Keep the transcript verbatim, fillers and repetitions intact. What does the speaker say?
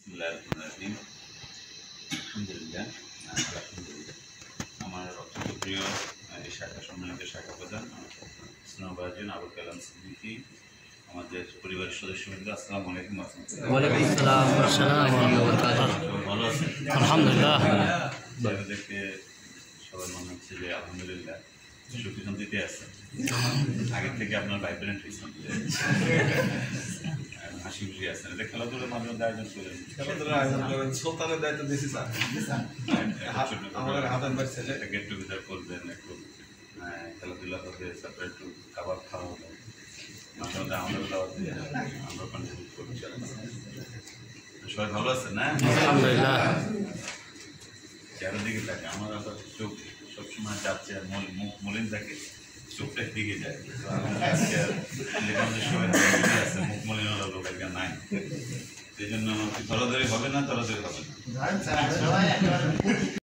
আলহামদুলিল্লাহ আলহামদুলিল্লাহ আমার অত্যন্ত প্রিয় এই শাখা সম্মানিত শাখা প্রধান স্নেহভাজন আবুল কালাম সিদ্দিকী আমাদের পরিবারের সদস্যবৃন্দ আসসালামু আলাইকুম। ওয়ালাইকুম আসসালাম ওয়া রাহমাতুল্লাহি ওয়া বারাকাতুহু। ভালো আছেন? আলহামদুলিল্লাহ। দেখে সবাই মনে হচ্ছে যে আলহামদুলিল্লাহ সুখী শান্তিতে আছে। আগের থেকে আপনার ভাইব্রেন্ট হয়েছেন, হাসি খুশি আছেন। এটা খেলাধুলার মাধ্যমে আয়োজন করেন, খেলাধুলার আয়োজন করেন, সুলতানের দায়িত্ব দিয়েছি স্যার। আমাদের হাতের বাড়ি ছেলে গেট টুগেদার করবেন, একটু খেলাধুলা হবে, তারপরে একটু খাবার খাওয়া হবে, মাঝে মধ্যে আমাদের দাওয়াত দিয়ে আমরা কন্ট্রিবিউট করবো। সবাই ভালো আছেন না? আলহামদুলিল্লাহ। চারিদিকে থাকে আমার আবার চোখ সবসময় যাচ্ছে, মুখ মলিন থাকে, চোখটা দিকে যায়। আছে মুখ মলিন লোক নাই, সেই জন্য ধরাধরি হবে না, ধরাধরি হবে না।